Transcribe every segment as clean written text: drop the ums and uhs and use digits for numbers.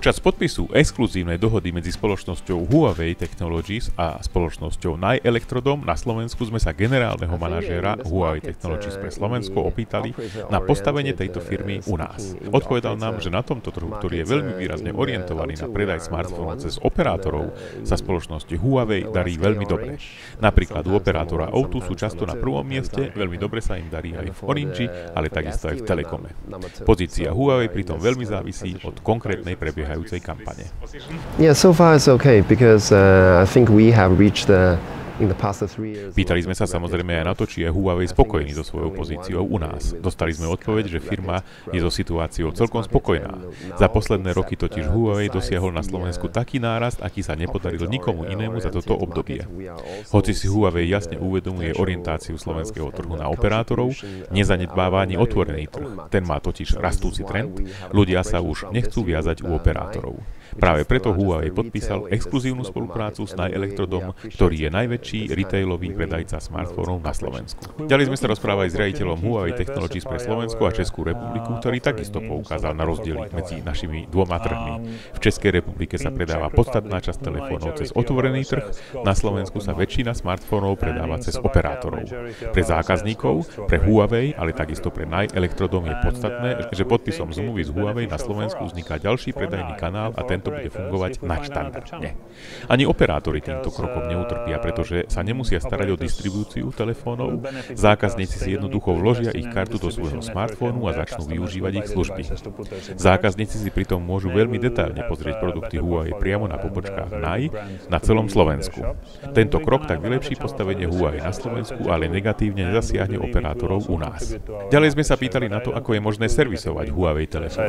Počas podpisu exkluzívnej dohody medzi spoločnosťou Huawei Technologies a spoločnosťou Naj Elektrodom na Slovensku sme sa generálneho manažéra Huawei Technologies pre Slovensko opýtali na postavenie tejto firmy u nás. Odpovedal nám, že na tomto trhu, ktorý je veľmi výrazne orientovaný na predaj smartfónov cez operátorov, sa spoločnosti Huawei darí veľmi dobre. Napríklad u operátora O2 sú často na prvom mieste, veľmi dobre sa im darí aj v Orange, ale takisto aj v Telekome. Pozícia Huawei pritom veľmi závisí od konkrétnej prebiehajúcej kampane. Yeah, so far it's okay because I think we have reached in the past 3 years. Pýtali sme sa samozrejme aj na to, či je Huawei spokojný so svojou pozíciou u nás. Dostali sme odpoveď, že firma je so situáciou celkom spokojná. Za posledné roky totiž Huawei dosiahol na Slovensku taký nárast, aký sa nepodaril nikomu inému za toto obdobie. Hoci si Huawei jasne uvedomuje orientáciu slovenského trhu na operátorov, nezanedbáva ani otvorený trh. Ten má totiž rastúci trend, ľudia sa už nechcú viazať u operátorov. Práve preto Huawei podpísal exkluzívnu spoluprácu s Naj Elektrodom, ktorý je najväčší retailový predajca smartfónov na Slovensku. Ďalej sme sa rozprávali s riaditeľom Huawei Technologies pre Slovensko a Českú republiku, ktorý takisto poukázal na rozdiely medzi našimi dvoma trhmi. V Českej republike sa predáva podstatná časť telefónov cez otvorený trh, na Slovensku sa väčšina smartfónov predáva cez operátorov. Pre zákazníkov, pre Huawei, ale takisto pre Naj Elektrodom je podstatné, že podpisom zmluvy s Huawei na Slovensku vzniká ďalší predajný kanál a to bude fungovať nadštandardne. Ani operátori týmto krokom neutrpia, pretože sa nemusia starať o distribúciu telefónov, zákazníci si jednoducho vložia ich kartu do svojho smartfónu a začnú využívať ich služby. Zákazníci si pritom môžu veľmi detailne pozrieť produkty Huawei priamo na pobočkách Naj na celom Slovensku. Tento krok tak vylepší postavenie Huawei na Slovensku, ale negatívne nezasiahne operátorov u nás. Ďalej sme sa pýtali na to, ako je možné servisovať Huawei telefón.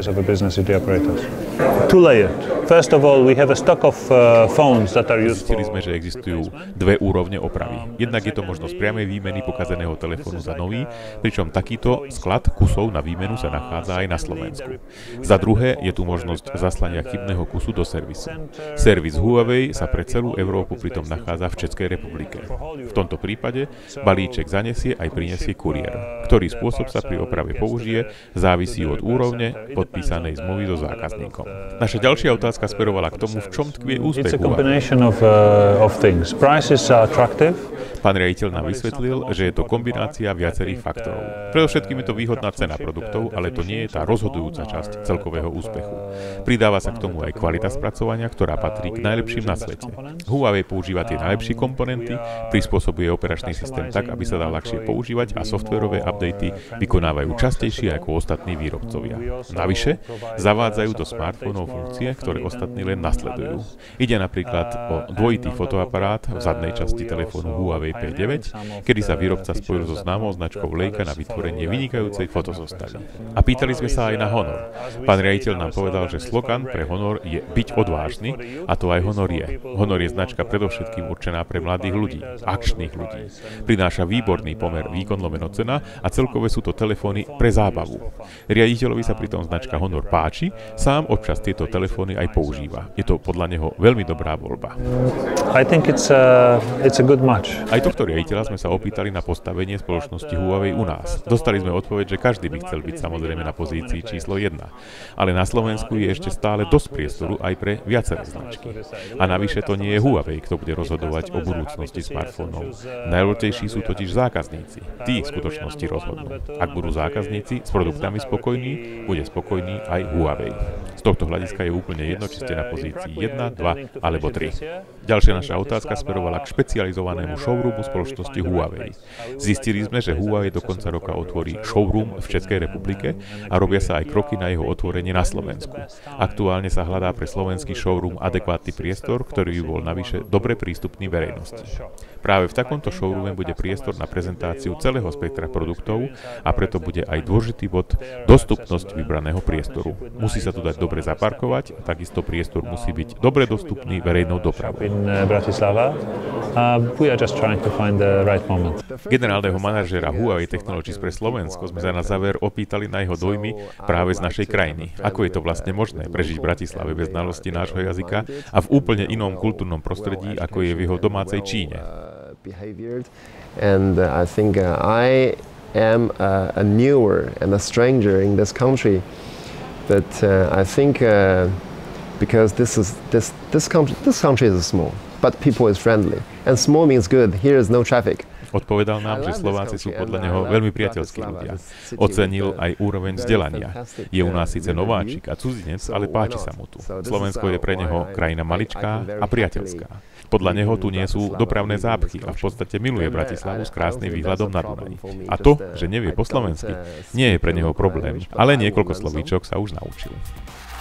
First of all, we have a stock of phones that are used for... Zistili sme, že existujú dve úrovne opravy. Jednak je to možnosť priamej výmeny pokazeného telefónu za nový, pričom takýto sklad kusov na výmenu sa nachádza aj na Slovensku. Za druhé je tu možnosť zaslania chybného kusu do servisu. Servis Huawei sa pre celú Európu pritom nachádza v Českej republike. V tomto prípade balíček zanesie aj prinesie kuriér. Ktorý spôsob sa pri oprave použije, závisí od úrovne podpísanej zmluvy so zákazníkom. Naša ďalšia otázka smerovala k tomu, v čom tkvie úspech Huawei. Pán riaditeľ nám vysvetlil, že je to kombinácia viacerých faktorov. Predovšetkým je to výhodná cena produktov, ale to nie je tá rozhodujúca časť celkového úspechu. Pridáva sa k tomu aj kvalita spracovania, ktorá patrí k najlepším na svete. Huawei používa tie najlepšie komponenty, prispôsobuje operačný systém tak, aby sa dal ľahšie používať a softverové updaty vykonávajú častejšie ako ostatní výrobcovia. Navyše, zavádzajú do smartfónov funkcie, ktoré ostatní len nasledujú. Ide napríklad o dvojitý fotoaparát v zadnej časti telefónu Huawei P9, kedy sa výrobca spojil so známou značkou Leica na vytvorenie vynikajúcej fotozostavy. A pýtali sme sa aj na Honor. Pán riaditeľ nám povedal, že slogan pre Honor je byť odvážny, a to aj Honor je. Honor je značka predovšetkým určená pre mladých ľudí, akčných ľudí. Prináša výborný pomer výkon/cena a celkové sú to telefóny pre zábavu. Riaditeľovi sa pritom značka Honor páči, sám občas tieto telefóny aj používa. Je to podľa neho veľmi dobrá voľba. I think it's a good match. Aj tohto riaditeľa sme sa opýtali na postavenie spoločnosti Huawei u nás. Dostali sme odpoveď, že každý by chcel byť samozrejme na pozícii číslo 1. Ale na Slovensku je ešte stále dosť priestoru aj pre viaceré značky. A navyše to nie je Huawei, kto bude rozhodovať o budúcnosti smartfónov. Najdôležitejší sú totiž zákazníci. Tí v skutočnosti rozhodnú. Ak budú zákazníci s produktami spokojní, bude spokojný aj Huawei. Z tohto hľadiska je úplne jedno, či ste na pozícii 1, 2 alebo 3. Ďalšia naša otázka smerovala k špecializovanému showroomu spoločnosti Huawei. Zistili sme, že Huawei do konca roka otvorí showroom v Českej republike a robia sa aj kroky na jeho otvorenie na Slovensku. Aktuálne sa hľadá pre slovenský showroom adekvátny priestor, ktorý by bol navyše dobre prístupný verejnosti. Práve v takomto showroome bude priestor na prezentáciu celého spektra produktov a preto bude aj dôležitý bod dostupnosť vybraného priestoru. Musí sa tu dať dobre zaparkovať a takisto priestor musí byť dobre dostupný verejnou dopravou. Generálneho manažéra Huawei Technologies pre Slovensko sme sa na záver opýtali na jeho dojmy práve z našej krajiny. Ako je to vlastne možné prežiť v Bratislave bez znalosti nášho jazyka a v úplne inom kultúrnom prostredí, ako je v jeho domácej Číne. And I think I am a newer and a stranger in this country, but I think because this country is small, but people is friendly, and small means good. Here is no traffic. Odpovedal nám, že Slováci sú podľa neho veľmi priateľskí ľudia. Ocenil aj úroveň vzdelania. Je u nás síce nováčik a cudzinec, ale páči sa mu tu. Slovensko je pre neho krajina maličká a priateľská. Podľa neho tu nie sú dopravné zápchy a v podstate miluje Bratislavu s krásnym výhľadom na Dunaj. A to, že nevie po slovensky, nie je pre neho problém, ale niekoľko slovíčok sa už naučil.